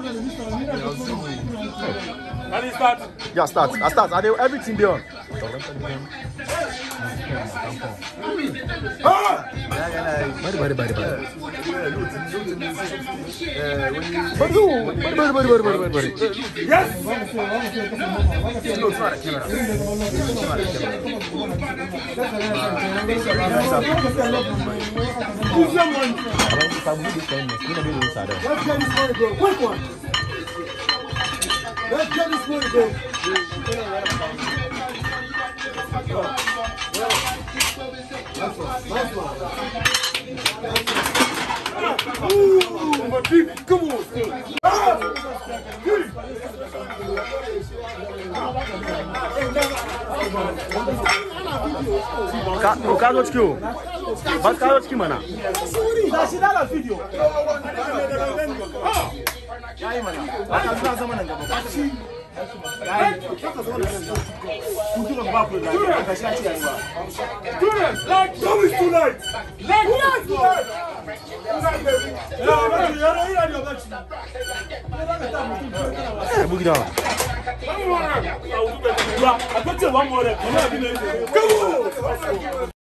Can you start? Yeah, start. I start. Are they everything be on? Bari. Yes. Let's get this money, bro. Nice one. Come on. Carrot mana? Video. One more.